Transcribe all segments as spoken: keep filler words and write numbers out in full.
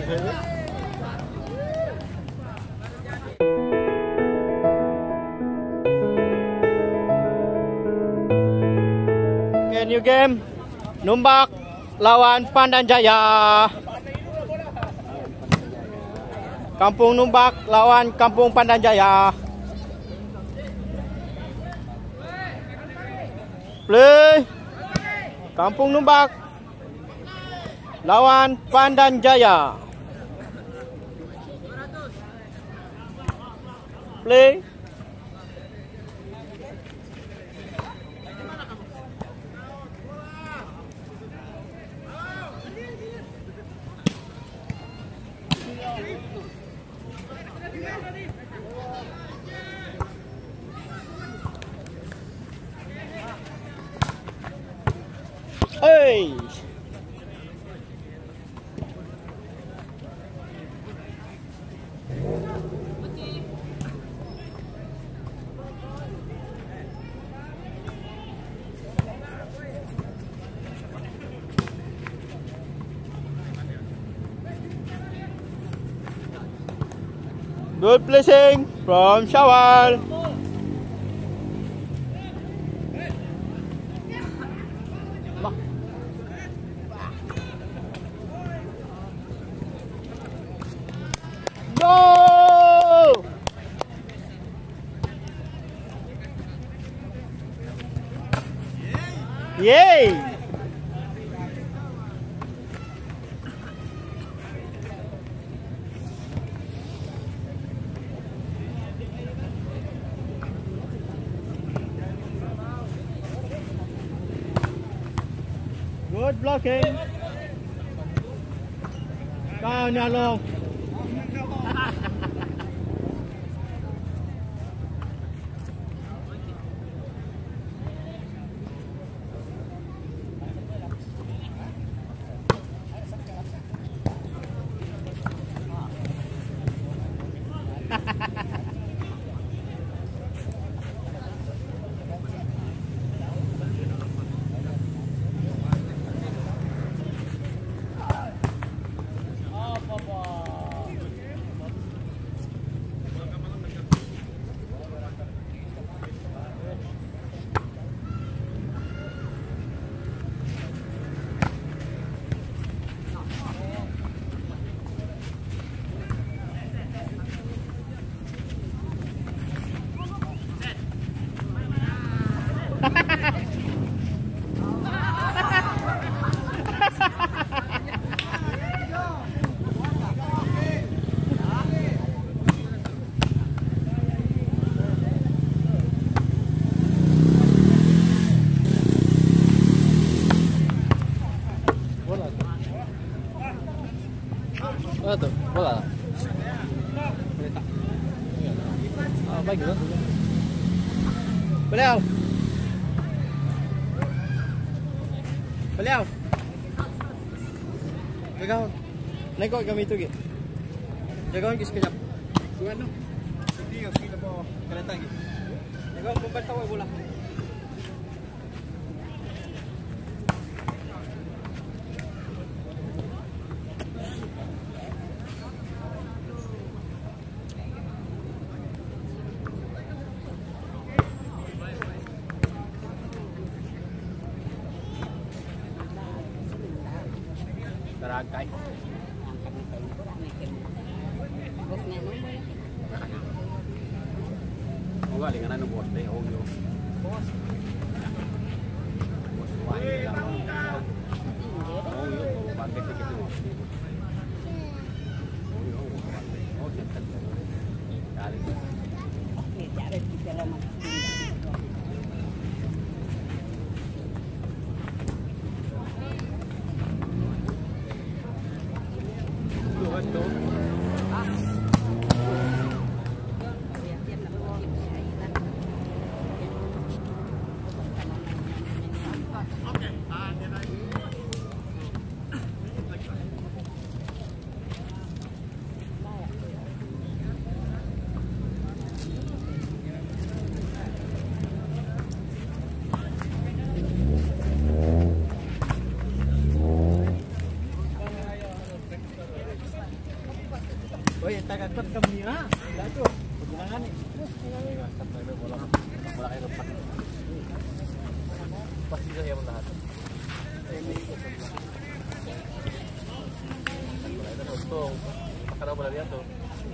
Okay, new game. Numbak lawan Pandanjaya. Kampung Numbak lawan Kampung Pandanjaya. Play. Kampung Numbak lawan Pandanjaya. Play. Hey. Good placing from Shawal. Go! Yay! Good blocking. Down now long. Apa tuh? Bola? Kereta. Ah, baik tu. Beliau. Beliau. Jaga. Nekok kami tu ke. Jaga lagi sekejap. Tuan tu. Dia kita bawa kereta lagi. Jaga bombat tahu bola. Terakai. Oh, galing na ng boss day. Oh, yo. Boss. Boss, why lang? Oh, yo. Bakit kita mo? Oh, yo. Oh, kita. Galing. Okay, galing kita lang. Okay, bye. Oh, yang tagakot kami na. Dato. Paggunangan ni. Wala kayo repat. Pasti saya mo lahat. Wala ito gusto. Makaraw mo na riyan to.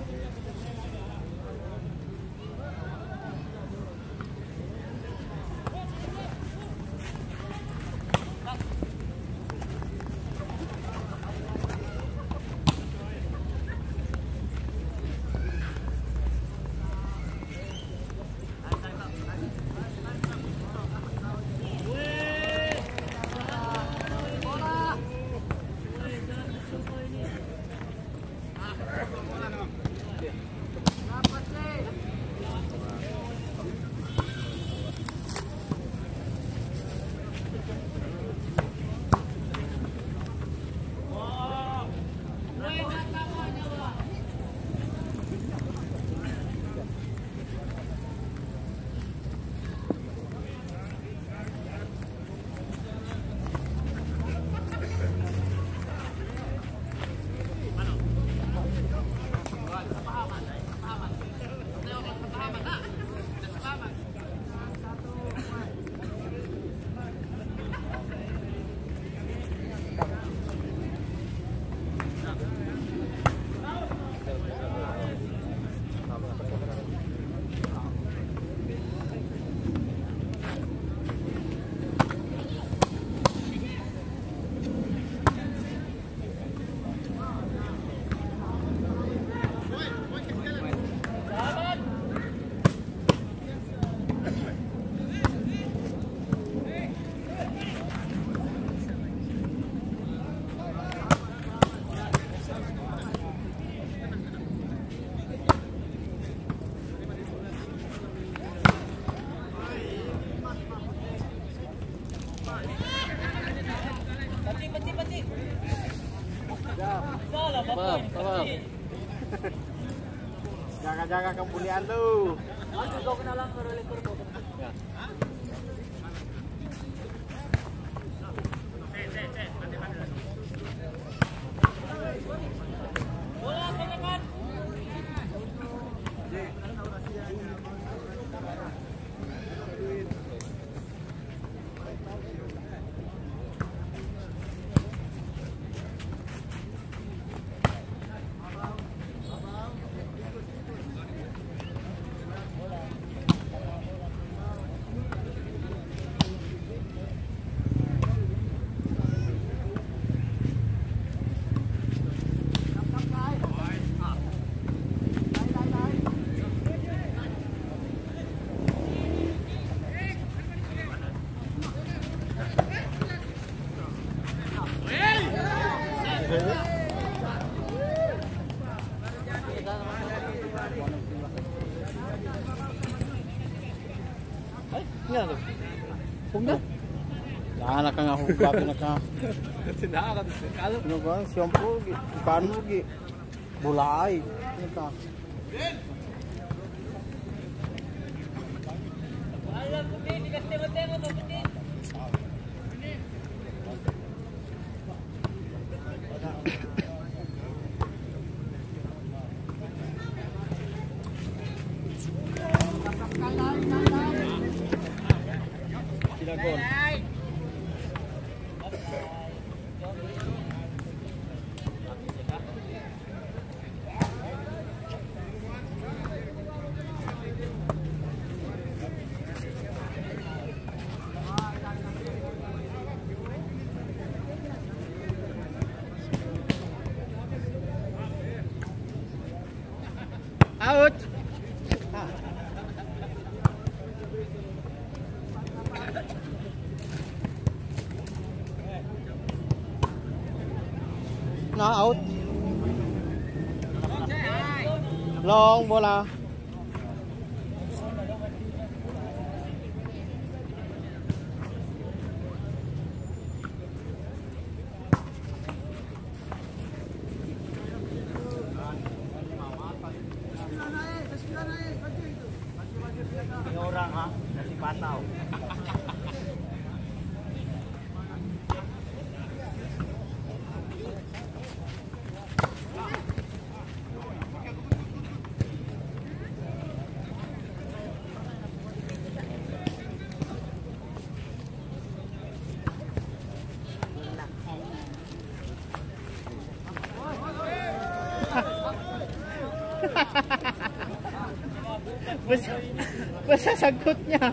Tamam, tamam. Jaga-jaga kemuliaan lu. Ya. Nga to. Pugna. Naanak ka nga kung grabe na ka. Tinaka ka dito. Kalo. Ano ba? Siyempre, ikan mo gi. Bulay. Ano ka? Alam ko din, di kasi matemo to din. Silagol. Out. Ah. Na out. Long bola. Ini orang ha, kasih patau. Besar, besar sangkutnya.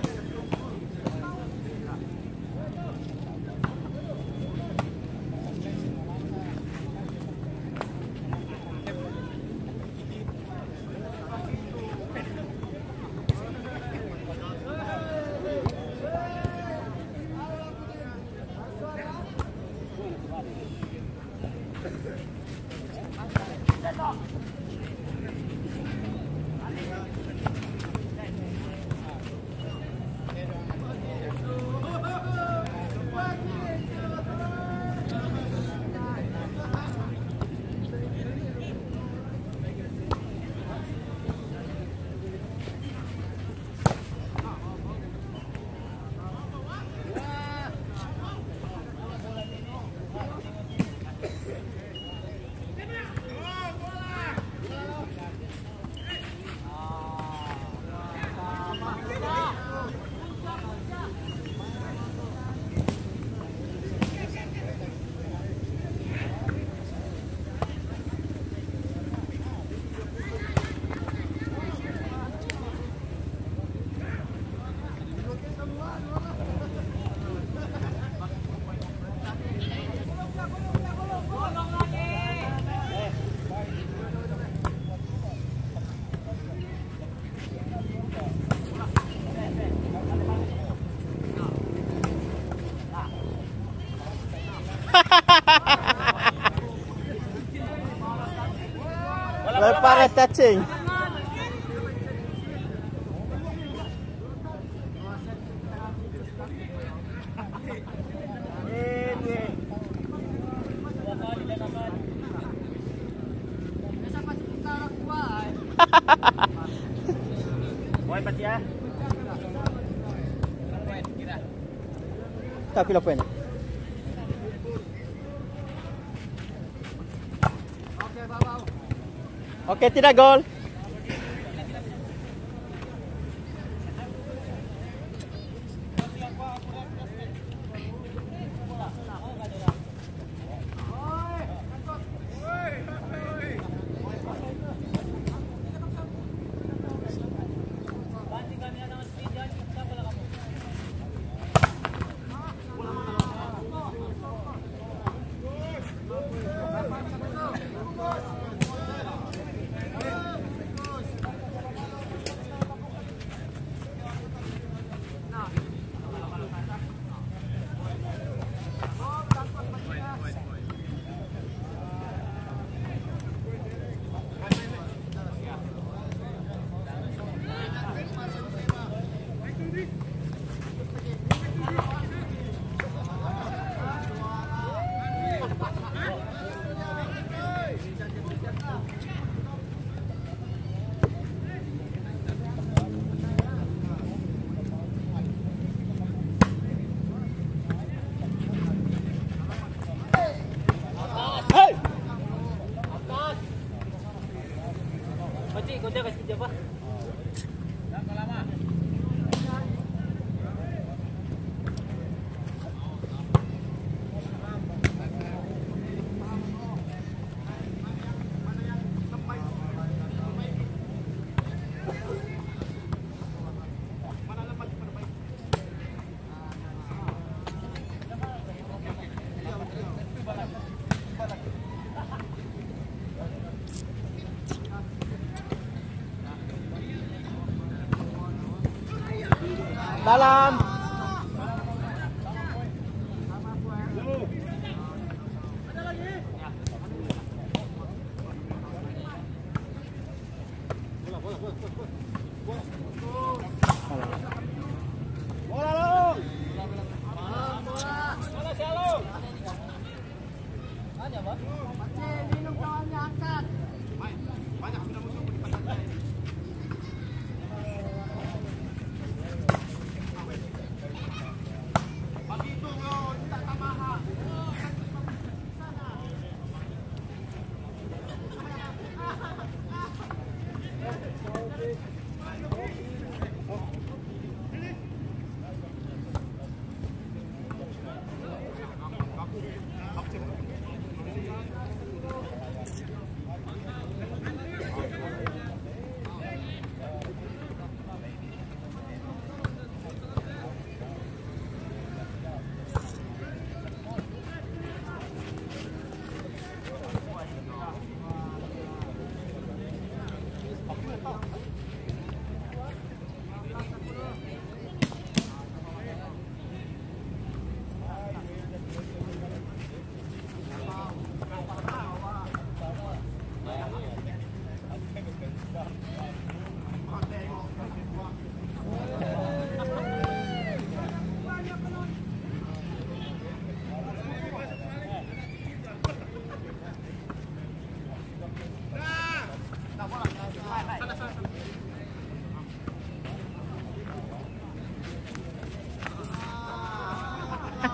Lepas touching. Boy pati ya. Tapi lah poin. Okey, tidak gol. Pakcik, kau jangan sekejap apa? Jangan lama. Dalam.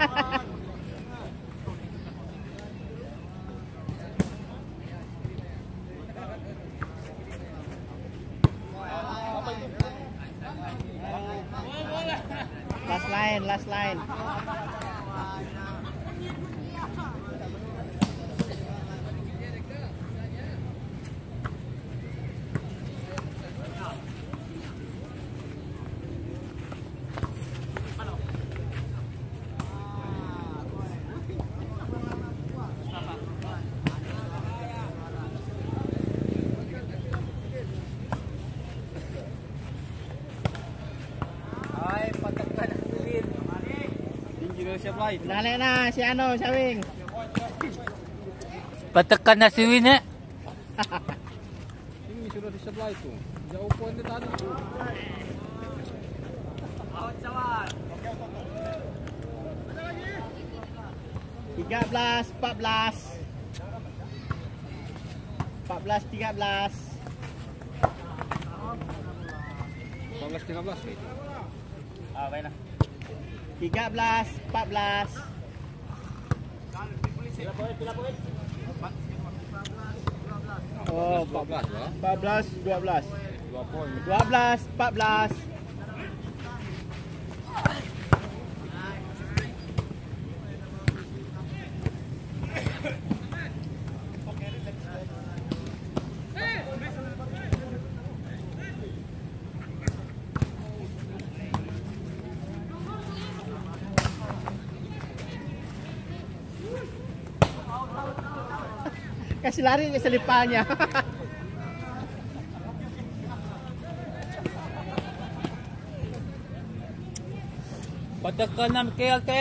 Last line, last line. Ay, patakan ang silin. Tinggi na siya flight. Nalik na si ano, si Awing. Patakan na si Win eh. Tinggi sudah di-supply tu. Jauh pun dia tak ada tu. tiga belas, empat belas. empat belas, tiga belas. empat belas tiga belas ni. Ah, baiklah. tiga belas, empat belas. Oh, dua belas lah. empat belas, dua belas. dua poin. dua belas, empat belas. Kasih lari ke selipanya. Patakan na K L T.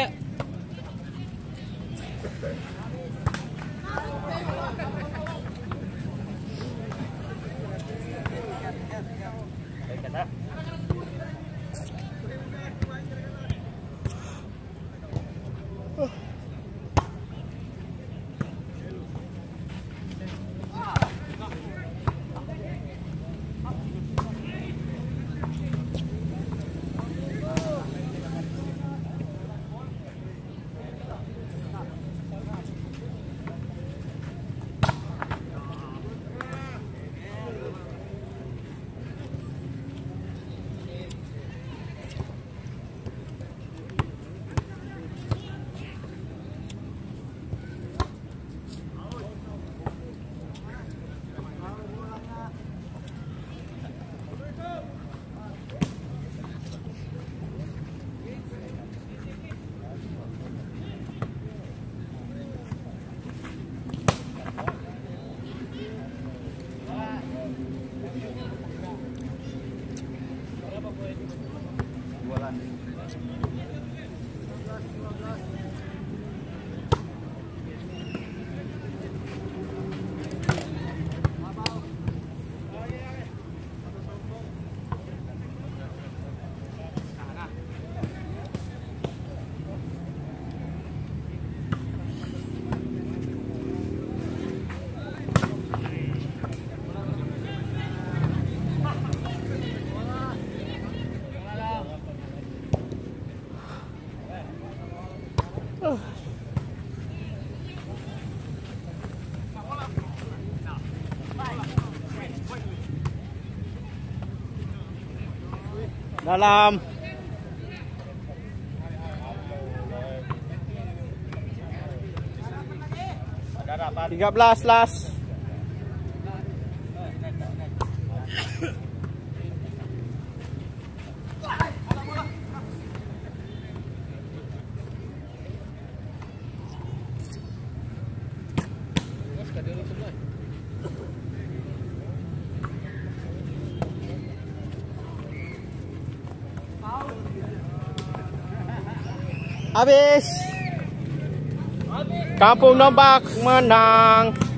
Dalam. tiga belas last. Habis. Kampung Nombak menang.